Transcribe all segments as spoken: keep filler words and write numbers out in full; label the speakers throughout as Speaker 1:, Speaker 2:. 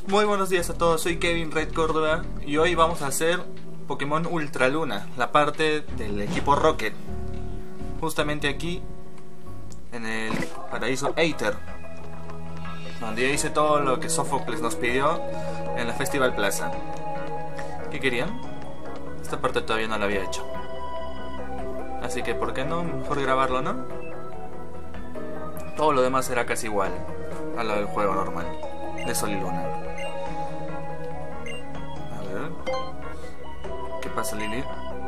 Speaker 1: Muy buenos días a todos, soy Kevin Red Córdoba y hoy vamos a hacer Pokémon Ultra Luna, la parte del equipo Rocket, justamente aquí en el paraíso Aether, donde hice todo lo que Sófocles nos pidió en la Festival Plaza. ¿Qué querían? Esta parte todavía no la había hecho, así que ¿por qué no? Mejor grabarlo, ¿no? Todo lo demás será casi igual a lo del juego normal de Sol y Luna. ¿Qué pasa, Lily?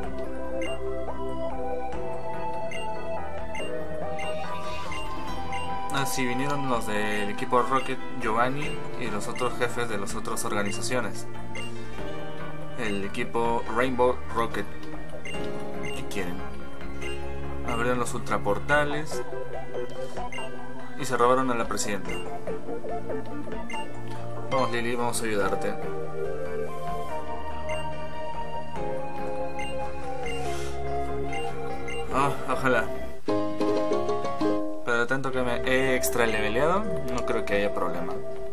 Speaker 1: Ah, sí, vinieron los del equipo Rocket, Giovanni y los otros jefes de las otras organizaciones. El equipo Rainbow Rocket. ¿Qué quieren? Abrieron los ultraportales y se robaron a la presidenta. Vamos, Lily, vamos a ayudarte. Oh, ojalá. Pero tanto que me he extra leveleado, no creo que haya problema.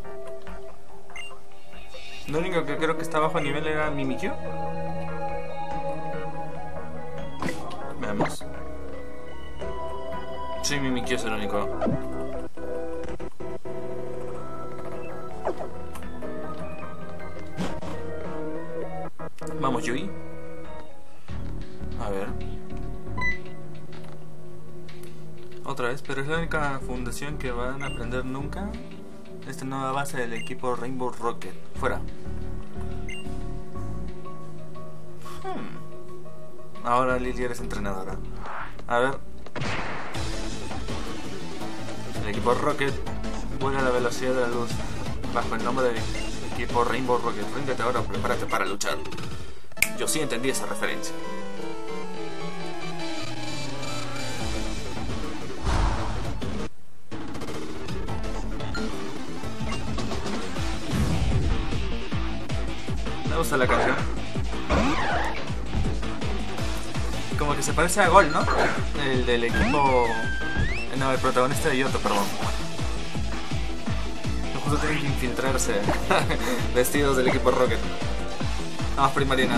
Speaker 1: Lo único que creo que está bajo nivel era Mimikyu. Veamos. Sí, Mimikyu es el único. Vamos, Yui. A ver. Otra vez, pero es la única fundación que van a aprender nunca. Esta nueva base del equipo Rainbow Rocket. Fuera. Hmm. Ahora Lily eres entrenadora. A ver. El equipo Rocket vuela a la velocidad de la luz bajo el nombre del equipo Rainbow Rocket. Ríndete ahora, prepárate para luchar. Yo sí entendí esa referencia. Me gusta la canción. Como que se parece a Gol, ¿no? El del equipo... No, el protagonista de Yoto, perdón. Los justo tienen que infiltrarse vestidos del equipo Rocket. Vamos, Primarina.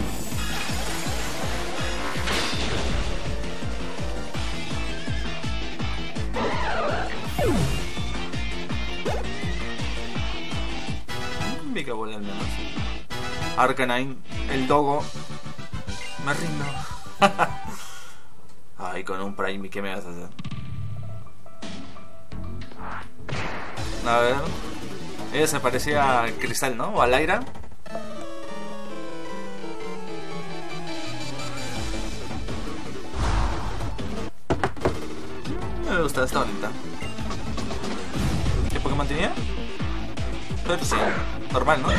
Speaker 1: Mega Ball al menos. Arcanine, el Dogo. Me rindo. Ay, con un Prime, ¿qué me vas a hacer? A ver. Ella se parecía a Cristal, ¿no? O a Lyra. Me gusta, está bonita. ¿Qué Pokémon tenía? Pero sí, normal, ¿no?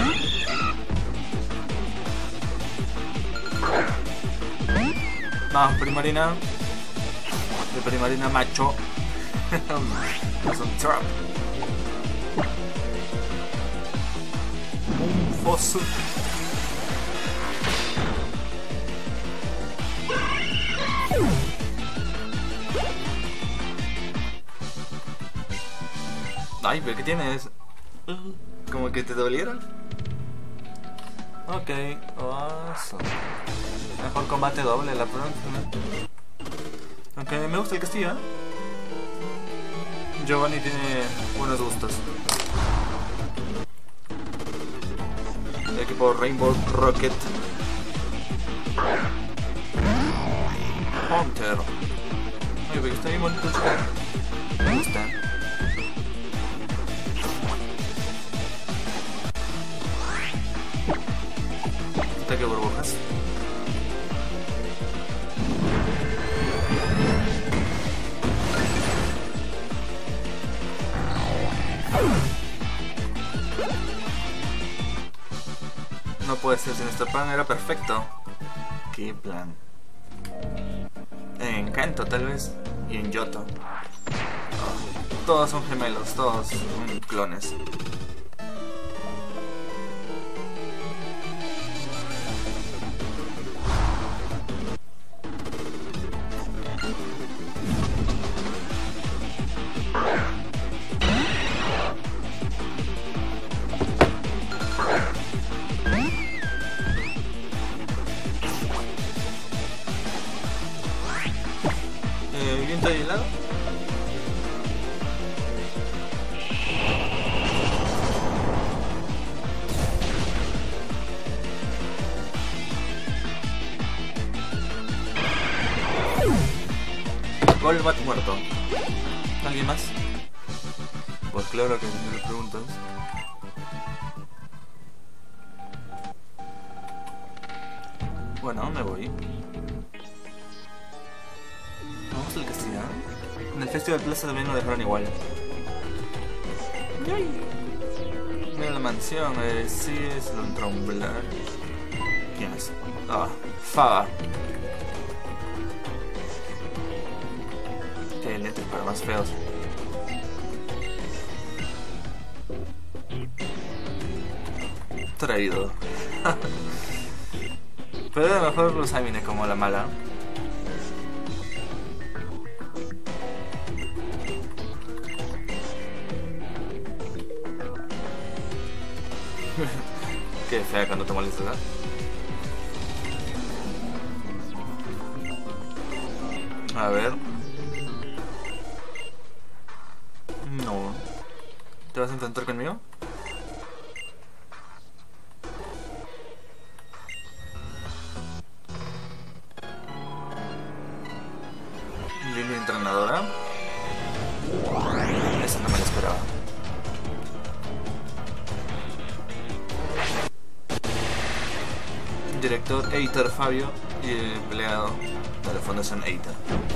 Speaker 1: Vamos, Primarina. De Primarina macho. Es un trap. Un foso. Ay, pero ¿qué tienes? ¿Como que te dolieron? Ok, awesome. Mejor combate doble la próxima. Ok, me gusta el castillo, ¿eh? Giovanni tiene buenos gustos. El equipo Rainbow Rocket. Hunter. Ay, pero está bien bonito el chico. Me gusta. Ataque burbujas. No puede ser, si nuestro plan era perfecto. ¿Qué plan? En Kanto tal vez. Y en Yoto. Oh, todos son gemelos, todos son clones. movimiento de lado. Golbat muerto. ¿Alguien más? Pues claro que me lo preguntas. Bueno, me voy. Vamos al castillo. En el Festival Plaza también nos dejaron igual. Mira la mansión, eh, sí, es un tromblar. ¿Quién es? Ah, Faga. Qué lentes para más feos. Traído. Pero a lo mejor los viene como la mala. Qué fea cuando te molestas, ¿verdad? A ver. No. ¿Te vas a enfrentar conmigo? Línea entrenadora. Esa no me la esperaba. Director Eitar Fabio y el empleado de la Fundación Eitar.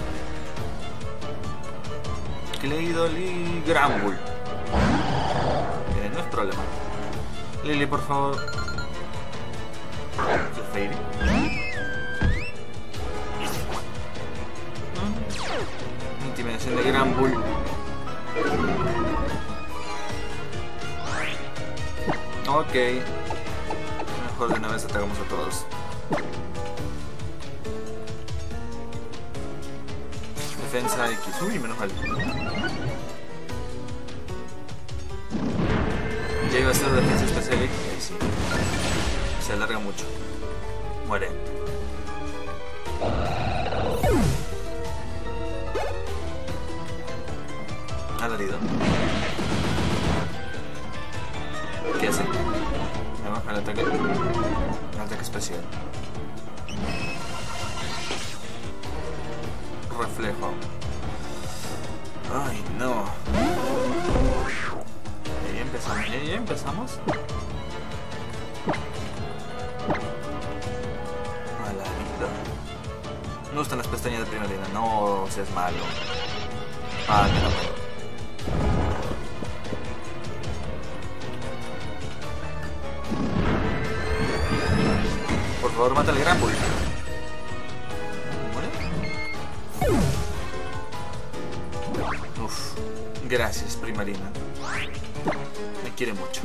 Speaker 1: Claydol y Granbull. Eh, no es problema. Lily, por favor. Fairy. Intimidación de Granbull. Ok. Mejor de una vez atacamos a todos. Defensa X. Uy, menos mal. Ya iba a ser defensa especial X. Y sí. Se alarga mucho. Muere. Alarido. ¿Qué hace? Me baja el ataque. El ataque especial. Reflejo. Ay, no. Y ahí empezamos. Y ahí empezamos. Alarido. Me gustan las pestañas de primarina. No seas malo. Ah, que no puedo. Por favor, mata al Granbull. Uf, gracias, primarina. Me quiere mucho.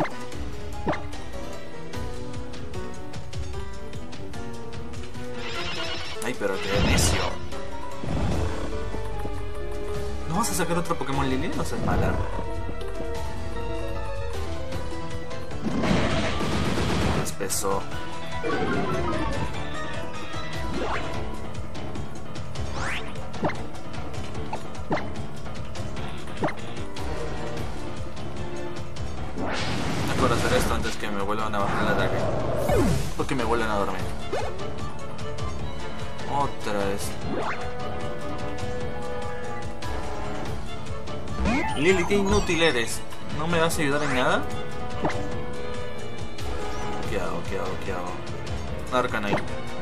Speaker 1: Ay, pero qué necio. ¿No vas a sacar otro Pokémon Lily? No seas mala. Espeso. Mejor hacer esto antes que me vuelvan a bajar el ataque. Porque me vuelven a dormir. Otra vez. Lily, qué inútil eres. ¿No me vas a ayudar en nada? ¿Qué hago? ¿Qué hago? ¿Qué hago? Arcanine.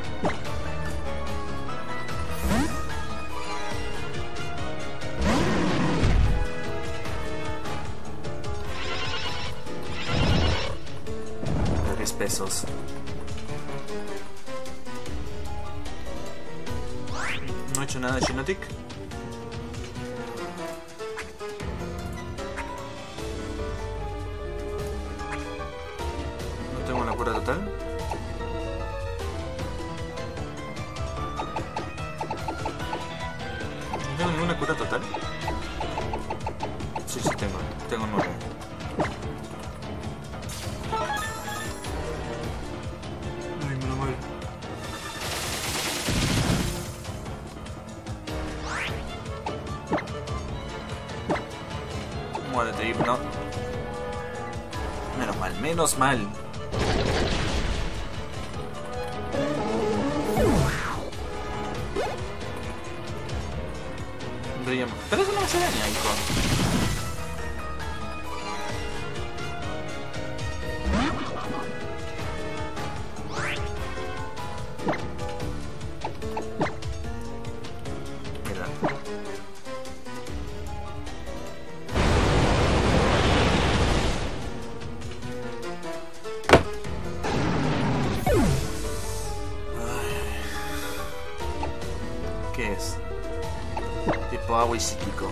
Speaker 1: diez pesos. No he hecho nada de Shiinotic. No tengo la cura total. ¿No tengo ninguna cura total? Sí, sí tengo. Tengo nueve. Ay, me lo voy. Ahí no. Menos mal, menos mal. Brilla. Pero eso no me hace daño, hijo. Mira. ¿Qué es? Tipo agua y psíquico.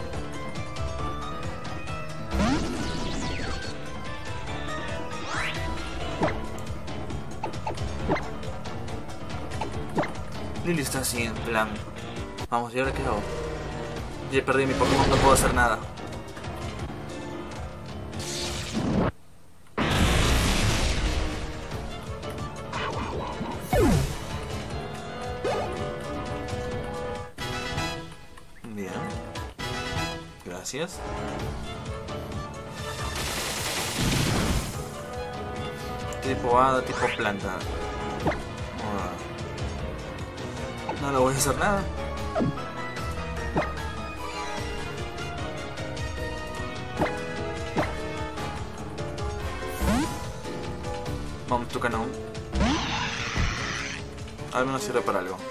Speaker 1: Lily está así en plan. Vamos, ¿y ahora qué hago? Ya perdí mi Pokémon, no puedo hacer nada. Bien. Gracias. Tipo hada, tipo planta. No le voy a hacer nada. Vamos, tu canon. Al menos sirve para algo.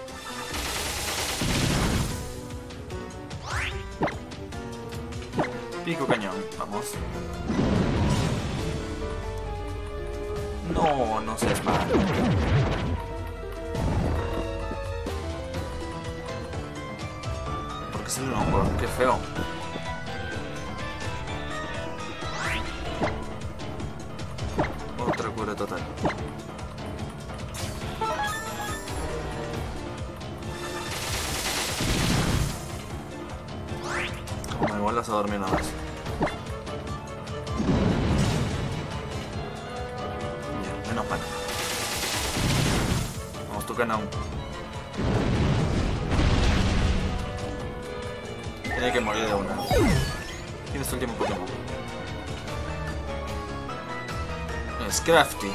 Speaker 1: Pico cañón, vamos. No, no seas malo. Porque es un hongo, qué feo. Otra cura total. Como me vuelvas a dormir nada más. Bien, menos mal. Vamos, tu canón. Tiene que morir de una. Tienes tu último Pokémon. Es Crafty.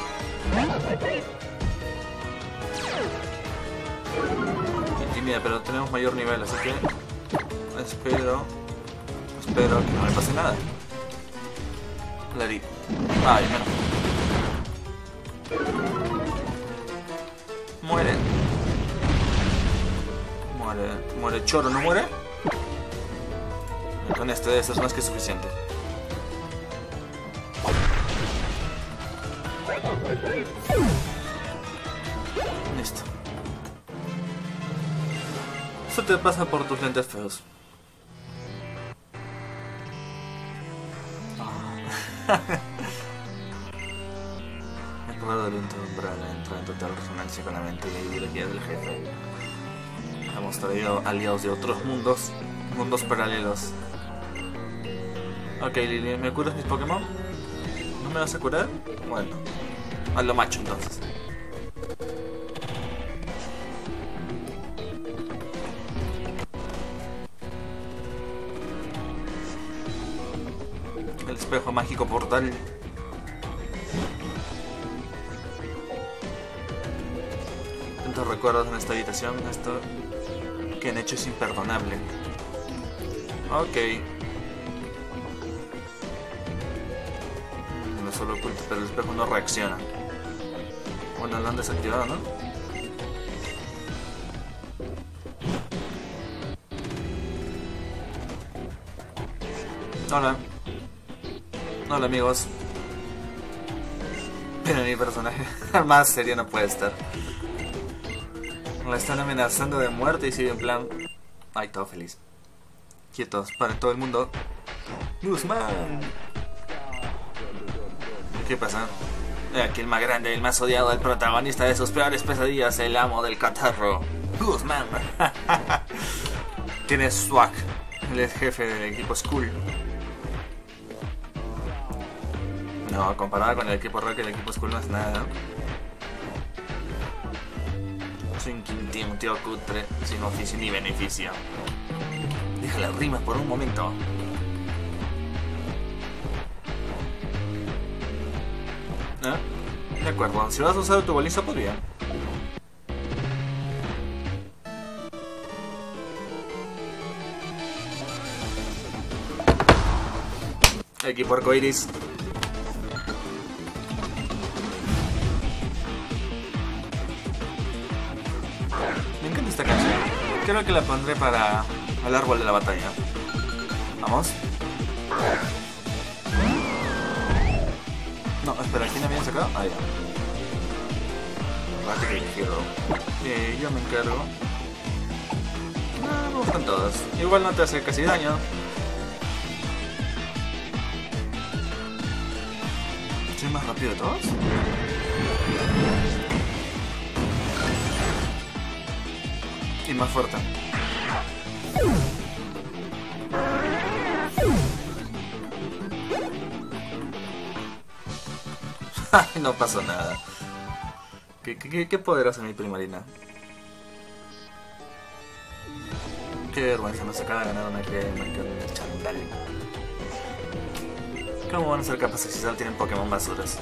Speaker 1: Intimida, pero tenemos mayor nivel, así que espero espero que no me pase nada. La di. Ay, menos. Muere. Muere. Muere Choro, ¿no muere? Con este debe ser más que suficiente. Listo. Eso te pasa por tus lentes feos. El poder del umbral entra en total resonancia con la mente y ideología del jefe. Hemos traído aliados de otros mundos, mundos paralelos. Ok, Lily, ¿me curas mis Pokémon? ¿No me vas a curar? Bueno, a lo macho entonces. El espejo mágico portal. Tantos recuerdos en esta habitación. Esto que han hecho es imperdonable. Ok. No solo oculto, pero el espejo no reacciona. Bueno, lo han desactivado, ¿no? Hola. Hola, amigos. Pero mi personaje más serio no puede estar. La están amenazando de muerte y sigue en plan... Ay, todo feliz. Quietos, para todo el mundo. Guzmán. ¿Qué pasa? Aquí el más grande, el más odiado, el protagonista de sus peores pesadillas, el amo del catarro. Guzmán. Tiene swag. Él es jefe del equipo Skull. No, comparado con el equipo Rocket, el equipo Skull no es nada. Soy un Quintín, un tío cutre, sin oficio ni beneficio. Deja las rimas por un momento. ¿Eh? De acuerdo, si vas a usar tu baliza, pues bien. Equipo arcoiris. Me encanta esta canción. Creo que la pondré para el árbol de la batalla. Vamos. No, espera, ¿quién había sacado? Ah, ya. Bate que quiero. Eh, yo me encargo. No, me gustan todas. Igual no te hace casi daño. ¿Soy más rápido de todos? Y más fuerte. No pasó nada. ¿Qué, qué, qué poder hace mi primarina? Qué vergüenza, nos acaba de ganar una que me chandal. ¿Cómo van a ser capaces si solo tienen Pokémon basuras?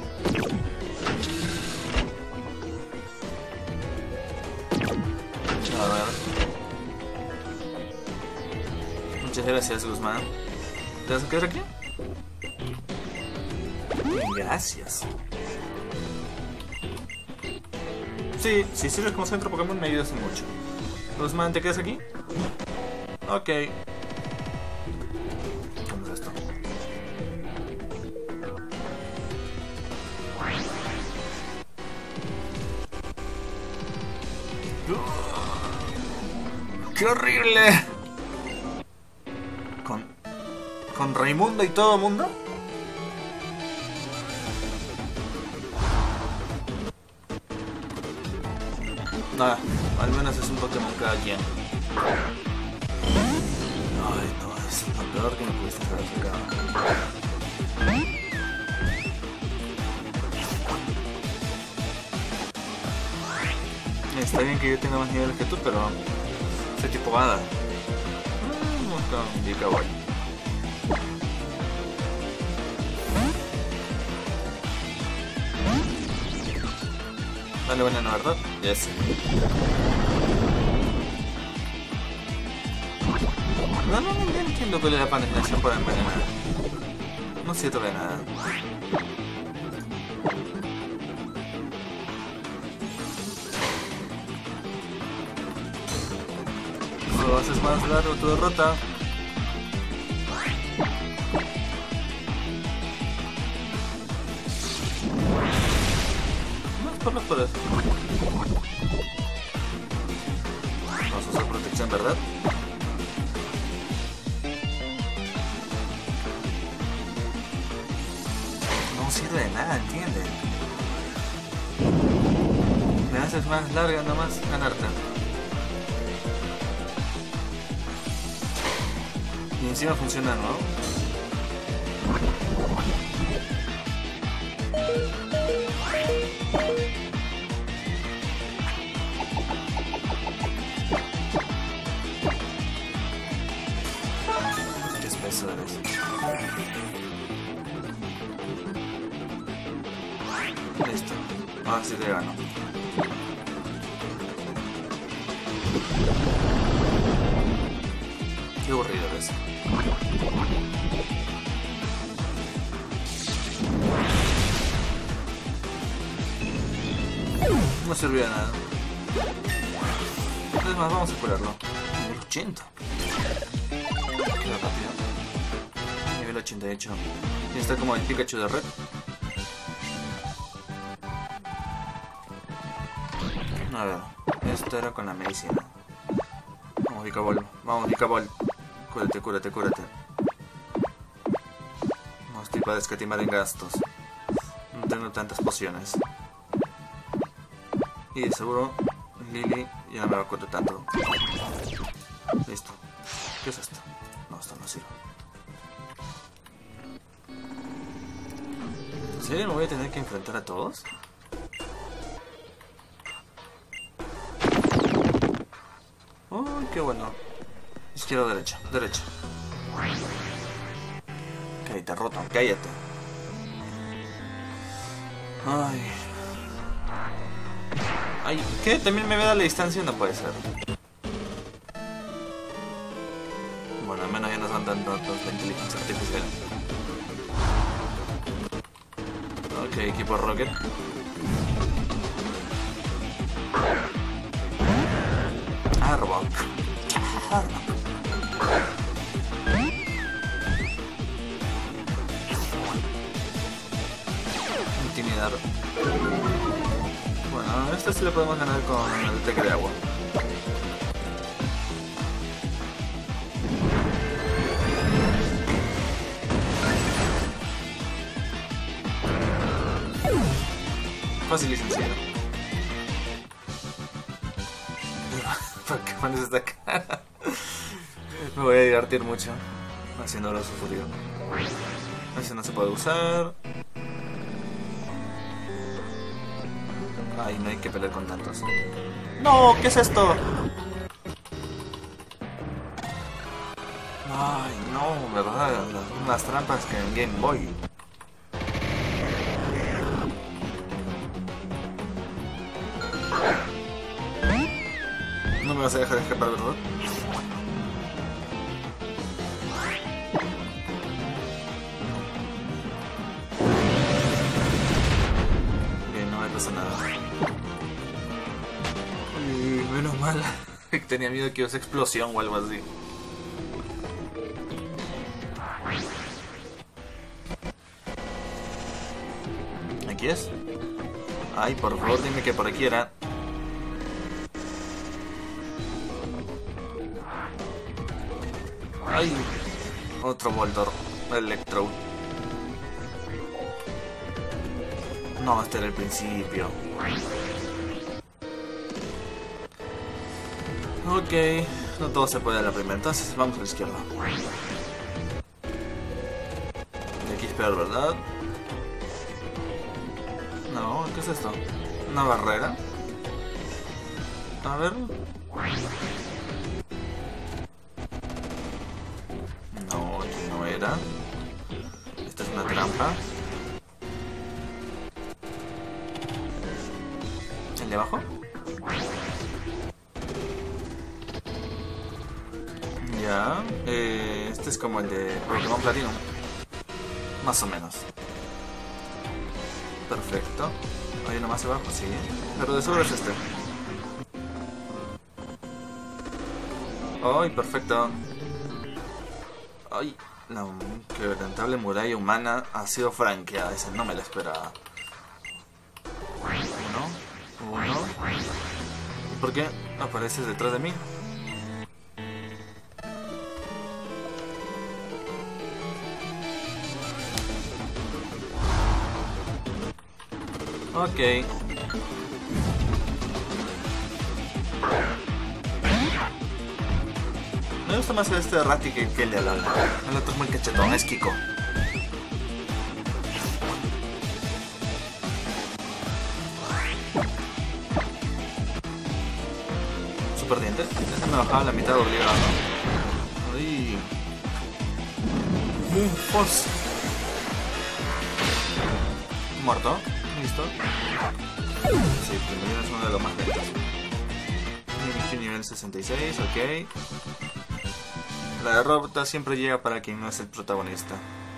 Speaker 1: A ver. Muchas gracias, Guzmán. ¿Te vas a quedar aquí? Gracias. Sí, si sirves como centro Pokémon me ayudas mucho. Guzmán, ¿te quedas aquí? Ok. ¿Cómo es esto? ¡Qué horrible! ¿Con, con Raimundo y todo mundo? Nada, al menos es un Pokémon cada quien. Ay, no, es lo peor que me pudiste haber sacado. Está bien que yo tenga más niveles que tú, pero soy tipo hada. No con Vikavolt. Vale, veneno, ¿verdad? Yes. No, no, no entiendo cuál es la penetración para envenenar. No siento de nada. Lo haces más largo tu derrota. No, por los poderes. Vamos a usar protección, ¿verdad? No sirve de nada, ¿entiendes? Me haces más larga nomás ganarte. Y encima funciona, ¿no? Qué espeso eres. Listo. Ahora sí te gano. Qué aburrido eres. No sirvió de nada. Es más, vamos a curarlo. Nivel ochenta. Queda rápido. Nivel ochenta y ocho. Y está como el Pikachu de red. A ver, esto era con la medicina. Vamos, Vikavolt. Vamos, Vikavolt. Cúrate, cúrate, cúrate. No estoy para escatimar en gastos. No tengo tantas pociones. Y de seguro Lily ya no me va a curar tanto. Listo. ¿Qué es esto? No, esto no sirve. ¿En serio me voy a tener que enfrentar a todos? Uy, qué bueno. Izquierda, derecha, derecha. Cállate, roto, cállate. Ay. Ay, ¿qué? También me ve a la distancia, no puede ser. Bueno, al menos ya no son tan tontos la inteligencia artificial. Ok, equipo Rocket. Arbok. Arbok. Intimidar. Bueno, esta sí la podemos ganar con el ataque de agua. Fácil y sencillo. ¿Por qué pones esta cara? Me voy a divertir mucho haciéndolo sufrir. Ese no se puede usar. Ay, no hay que pelear con tantos. ¡No! ¿Qué es esto? Ay, no, ¿verdad? Unas trampas que en Game Boy. No me vas a dejar escapar, ¿verdad? Bien, no me pasa nada. Uy, menos mal. Tenía miedo que iba a ser explosión o algo así. ¿Aquí es? Ay, por favor, dime que por aquí era. Ay, otro Voltor Electro. No, este era el principio. Ok, no todo se puede a la primera, entonces vamos a la izquierda. Y aquí es peor, ¿verdad? No, ¿qué es esto? ¿Una barrera? A ver. No, aquí no era. Esta es una trampa. ¿El de abajo? Ya. Eh, este es como el de Pokémon Platino. Más o menos. Perfecto. ¿Hay uno más abajo? Sí. Pero de seguro es este. ¡Ay, perfecto! ¡Ay! La quebrantable muralla humana ha sido franqueada. Esa no me la esperaba. Uno. Uno. ¿Y por qué apareces detrás de mí? Ok. Me gusta más este de Ratty que, que el de Alola. El otro es muy cachetón, es Kiko. Super diente. Ese me bajaba la mitad obligado. Uy. Mufos. Muerto. Listo. Sí, primero es uno de los más lentos. Nivel sesenta y seis, ok. La derrota siempre llega para quien no es el protagonista.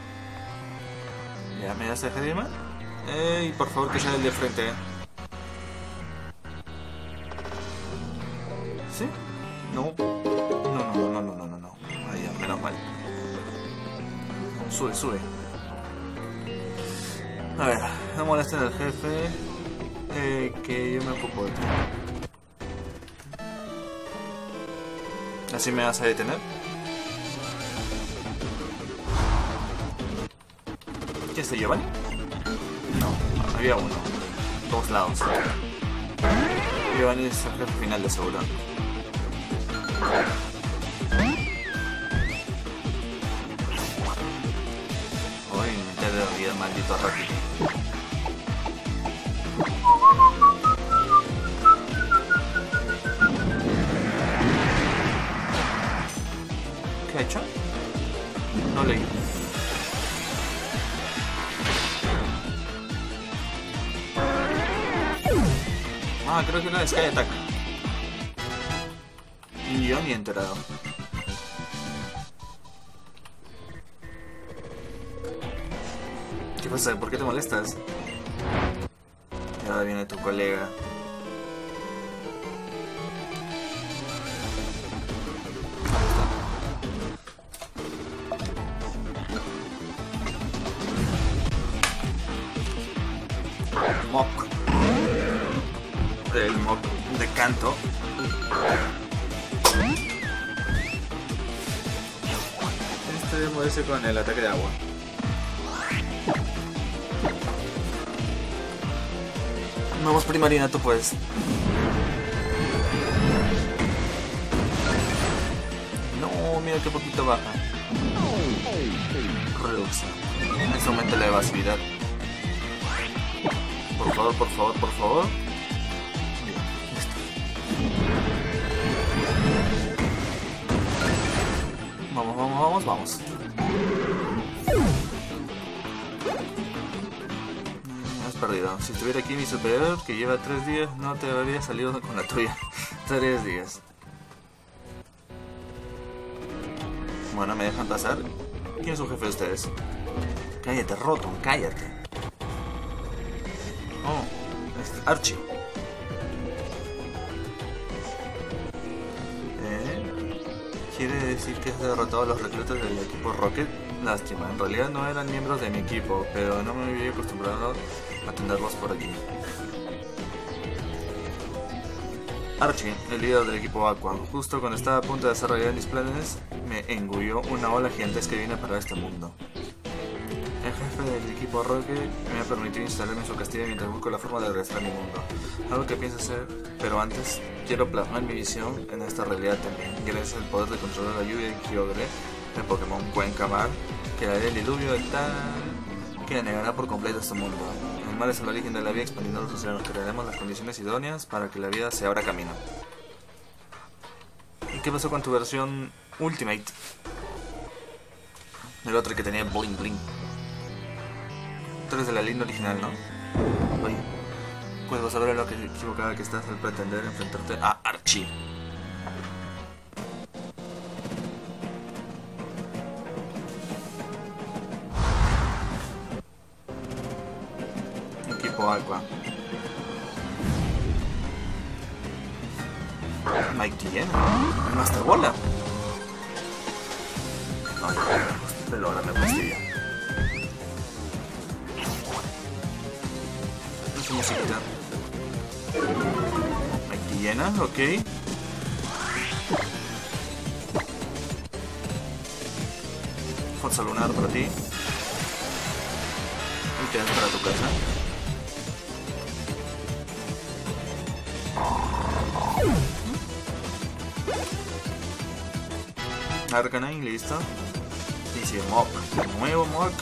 Speaker 1: ¿Ya me das a Hedima? Ey, por favor que sea el de frente. ¿Sí? No. No, no, no, no, no, no, no. Ahí, ya, menos mal. Sube, sube. A ver, no molesten al jefe. Eh, que yo me ocupo de ti. ¿Así me vas a detener? ¿Qué se llevan? No, había uno. Dos lados. Giovanni es el jefe final de seguro. Uy, mitad de vida, maldito Ratty. ¿Qué ha hecho? No leí. Ah, creo que era Sky Attack. Y yo ni he enterado. ¿Qué pasa? ¿Por qué te molestas? Y ahora viene tu colega. Mock. El mock de canto. Este debe moverse con el ataque de agua. Vamos, Primarina, tú puedes. No, mira qué poquito baja. Reduce. Eso aumenta la evasividad. Por favor, por favor, por favor. Bien, listo. Vamos, vamos, vamos, vamos. Has perdido. Si estuviera aquí mi superior, que lleva tres días, no te habría salido con la tuya. Tres días. Bueno, ¿me dejan pasar? ¿Quién es su jefe de ustedes? Cállate, Rotom, cállate. Oh, es Archie. ¿Eh? ¿Quiere decir que has derrotado a los reclutas del equipo Rocket? Lástima, en realidad no eran miembros de mi equipo, pero no me había acostumbrado a tenerlos por allí. Archie, el líder del equipo Aqua, justo cuando estaba a punto de hacer realidad mis planes, me engulló una ola gigantesca que viene para este mundo. El jefe del equipo Rocket me ha permitido instalarme en su castillo mientras busco la forma de regresar a mi mundo. Algo que pienso hacer, pero antes quiero plasmar mi visión en esta realidad también. Gracias al poder de controlar la lluvia de Kyogre, el Pokémon Cuencamar, que haré el diluvio de tal que anegará por completo este mundo. El mar es el origen de la vida, expandiendo los océanos. Crearemos las condiciones idóneas para que la vida se abra camino. ¿Y qué pasó con tu versión Ultimate? El otro que tenía Boing Bling. Tú eres de la línea original, ¿no? Oye, pues vas a ver lo que equivocada que estás al pretender enfrentarte a Archie. Equipo Aqua. Mike Tien, el Master Bola. Ay, pero ahora me fastidia. Su musiquita. Aquí llena, ok. Fuerza lunar para ti. Y te das para tu casa. Arcanine, listo. Y si Mok, nuevo Mok.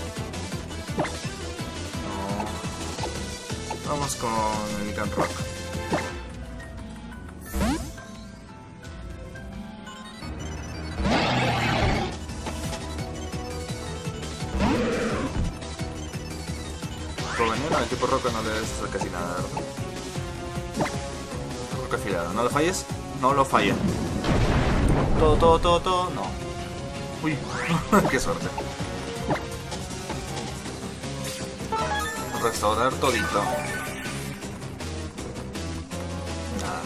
Speaker 1: Vamos con el Ganrock. Por venir al tipo roca no le debes hacer casi nada, ¿verdad? Roca afilada, no lo falles, no lo falla. Todo, todo, todo, todo, no. Uy, qué suerte. Restaurar todito. Nada.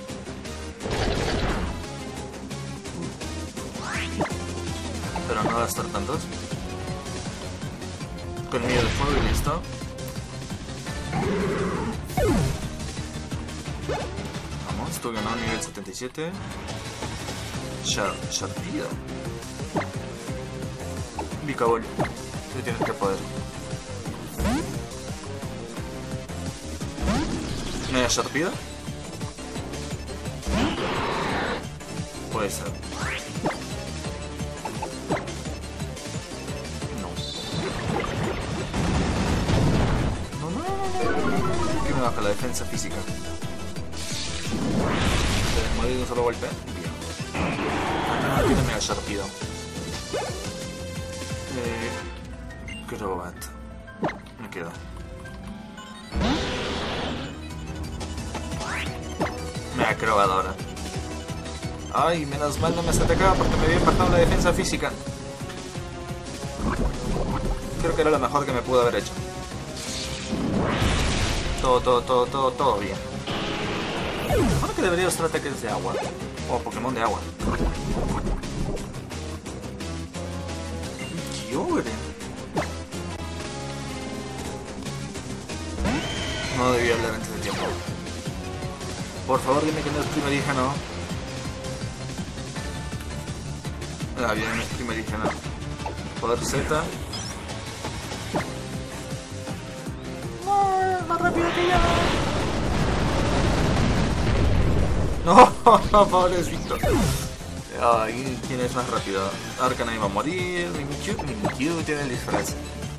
Speaker 1: Pero no gastar tantos. Con medio de fuego y listo. Vamos, tú ganó nivel setenta y siete. Shar, Sharpido. Bicabol. Tú tienes que poder. ¿Media Sharpida? Puede ser. No. No, no, no, no. Que me baja la defensa física. ¿Te desmorí de un solo golpe? Bien. Ah, tiene Mega Sharpida. Eh... Crobat. Me quedo. acrobadora. Ay, menos mal no me has atacado porque me había impactado la defensa física. Creo que era lo mejor que me pudo haber hecho. Todo, todo, todo, todo, todo bien. Bueno, que debería usar ataques de agua. O Pokémon de agua. Kyogre. No debía hablar antes de tiempo. Por favor, dime que no es primerígeno. Ah, bien, no es primerígeno. Poder Z. No, más rápido que yo. No, pobrecito. Ay, ¿quién es más rápido? Arcanine va a morir. Mimikyu, Mimikyu tiene el disfraz.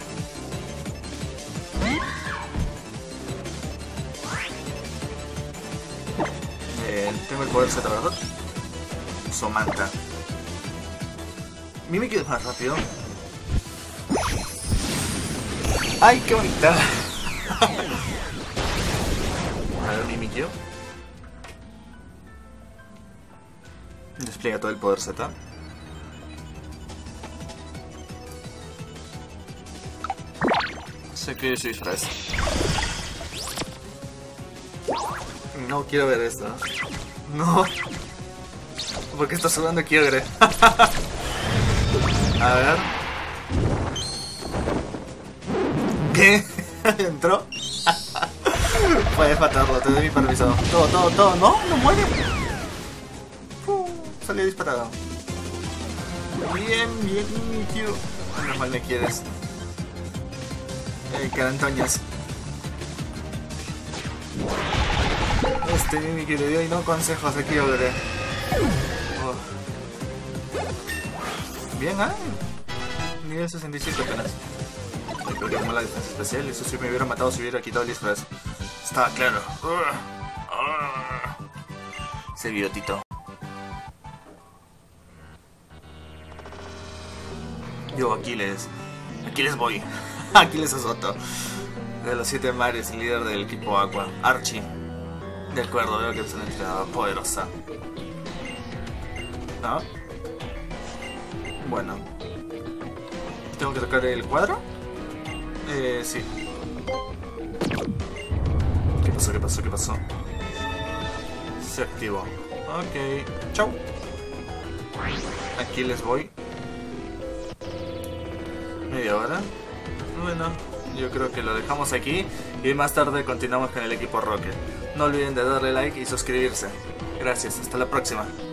Speaker 1: Eh, tengo el poder Z, ¿verdad? Somanta. Mimikyu es más rápido. ¡Ay, qué bonita! A ver, Mimikyu. Despliega todo el poder Z. Sé que es disfraz. No quiero ver esto. No. ¿Por qué está sudando Kyogre? A ver. ¿Qué? ¿Entró? Puedes matarlo, te doy mi permiso. Todo, todo, todo. ¿No? ¿No muere? Uh, salió disparado. Bien, bien, Mimikyu. Menos mal me quieres. Eh, carantoñas. Este Mimikyu le dio y no consejos aquí, Kyogre. Oh. Bien, ¿eh? Nivel sesenta y siete apenas. Ay, creo que tomó la defensa especial. Eso sí me hubiera matado si hubiera quitado el disfraz. Estaba claro. Ese biotito. Yo, Aquiles. Aquiles voy. Aquiles Azoto. De los siete mares, el líder del equipo Aqua. Archie. De acuerdo, veo que es una entrenadora poderosa. ¿No? Bueno. ¿Tengo que tocar el cuadro? Eh, sí. ¿Qué pasó? ¿Qué pasó? ¿Qué pasó? Se activó. Ok. Chau. Aquí les voy. Media hora. Bueno, yo creo que lo dejamos aquí y más tarde continuamos con el equipo Rocket. No olviden de darle like y suscribirse. Gracias, hasta la próxima.